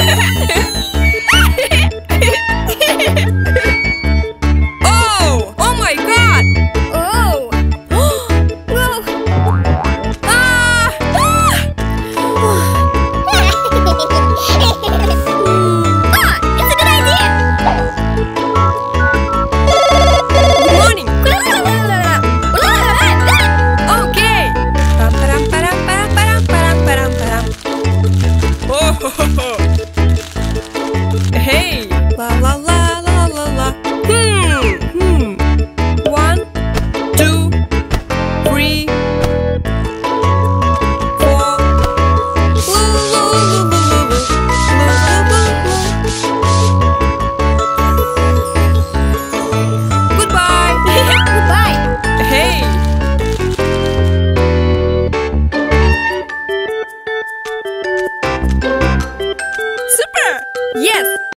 Oh! Oh my God! Oh! Whoa! Ah! It's a good idea! Good morning. Okay. Param param param param param param param param. Oh ho ho ho. Hey. La la la la la la. One, two, three, four. Goodbye. Goodbye! Hey. Super. Yes.